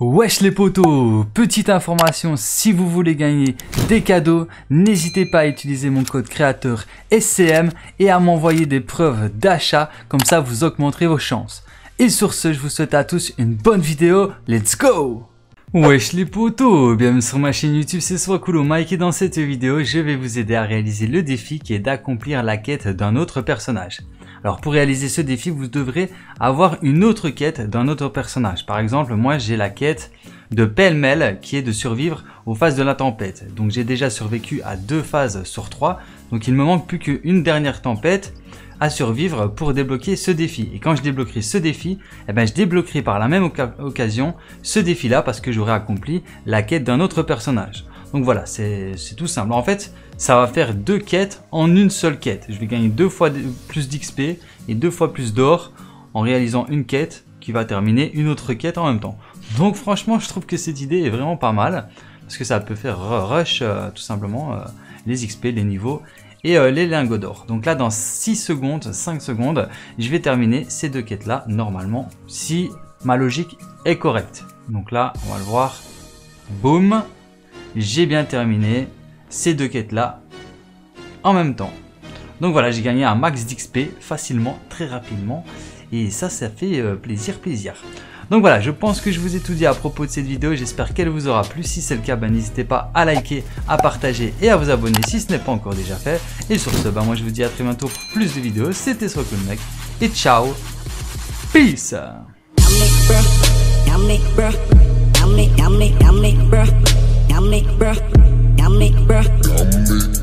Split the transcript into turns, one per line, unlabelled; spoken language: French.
Wesh les potos, petite information, si vous voulez gagner des cadeaux, n'hésitez pas à utiliser mon code créateur SCM et à m'envoyer des preuves d'achat, comme ça vous augmenterez vos chances. Et sur ce, je vous souhaite à tous une bonne vidéo, let's go! Wesh les potos, bienvenue sur ma chaîne YouTube, c'est Swakulo Mike et dans cette vidéo, je vais vous aider à réaliser le défi qui est d'accomplir la quête d'un autre personnage. Alors pour réaliser ce défi, vous devrez avoir une autre quête d'un autre personnage. Par exemple, moi j'ai la quête de pêle-mêle qui est de survivre aux phases de la tempête. Donc j'ai déjà survécu à 2 phases sur 3, donc il me manque plus qu'une dernière tempête à survivre pour débloquer ce défi. Et quand je débloquerai ce défi, je débloquerai par la même occasion ce défi là parce que j'aurai accompli la quête d'un autre personnage. Donc voilà, c'est tout simple. En fait, ça va faire 2 quêtes en une seule quête. Je vais gagner 2 fois plus d'XP et 2 fois plus d'or en réalisant une quête qui va terminer une autre quête en même temps. Donc franchement, je trouve que cette idée est vraiment pas mal parce que ça peut faire rush tout simplement les XP, les niveaux et les lingots d'or. Donc là, dans 6 secondes, 5 secondes, je vais terminer ces 2 quêtes là normalement si ma logique est correcte. Donc là, on va le voir. Boum! J'ai bien terminé ces 2 quêtes là en même temps. Donc voilà, j'ai gagné un max d'XP facilement, très rapidement. Et ça fait plaisir. Donc voilà, je pense que je vous ai tout dit à propos de cette vidéo. J'espère qu'elle vous aura plu. Si c'est le cas, n'hésitez pas à liker, à partager et à vous abonner si ce n'est pas encore déjà fait. Et sur ce, moi je vous dis à très bientôt pour plus de vidéos. C'était Swakulo Mike et ciao. Peace. Yummy, bruh.